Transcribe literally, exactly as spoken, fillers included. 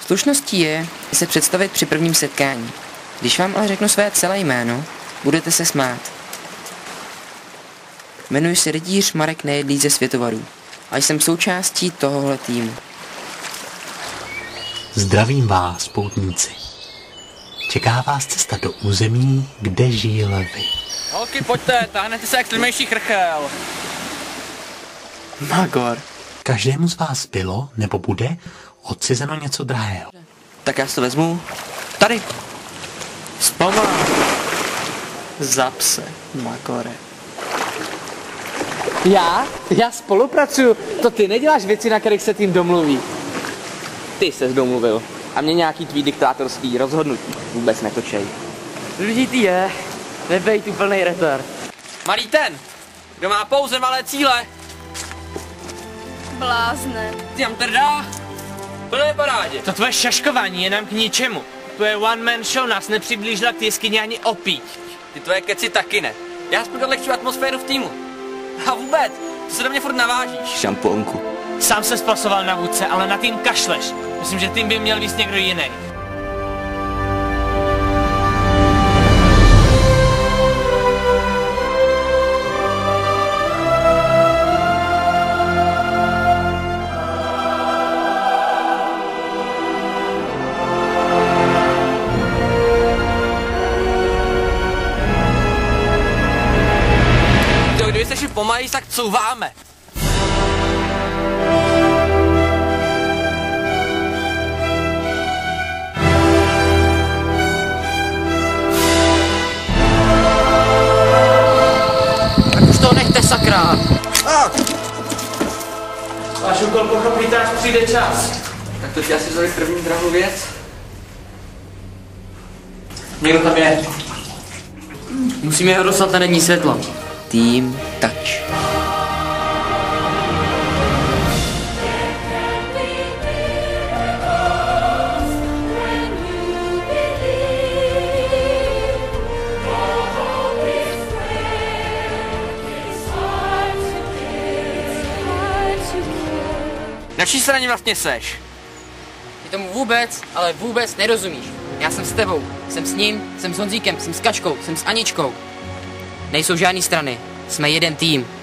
Slušností je se představit při prvním setkání. Když vám ale řeknu své celé jméno, budete se smát. Jmenuji se rytíř Marek Nejedlý ze Světovarů a jsem součástí tohohle týmu. Zdravím vás, poutníci. Čeká vás cesta do území, kde žijí levy. Holky, pojďte, táhnete se jak strmejší chrchel. Magor. Každému z vás bylo nebo bude odcizeno něco drahého. Tak já si to vezmu. Tady. Zpomal. Zapse, Magore. Já? Já spolupracuju. To ty neděláš věci, na kterých se tým domluví. Ty ses domluvil. A mě nějaký tvý diktátorský rozhodnutí vůbec netočej. Důležitý je, nebej tu plnej retard. Malý ten, kdo má pouze malé cíle. Blázne. Ty Amterdá, plné parádě. To tvoje šaškování je nám k ničemu. Tvoje one-man show nás nepřiblížila k té jeskyni ani opíť. Ty tvoje keci taky ne. Já aspoň odlehčuji atmosféru v týmu. A vůbec, ty se do mě furt navážíš. Šamponku. Sám se spasoval na vůdce, ale na tým kašleš. Myslím, že tým by měl víc někdo jiný. Jo, kdyby se šli pomalý, tak couváme. Už to nechte, sakra! Váš úkol pochopíte, až přijde čas. Tak to ti asi vzali první drahou věc. Někdo tam je. Musíme ho dostat na denní světlo. Tým Touch. Na čí straně vlastně seš? Ty tomu vůbec, ale vůbec nerozumíš. Já jsem s tebou, jsem s ním, jsem s Honzíkem, jsem s Kačkou, jsem s Aničkou. Nejsou žádný strany. Jsme jeden tým.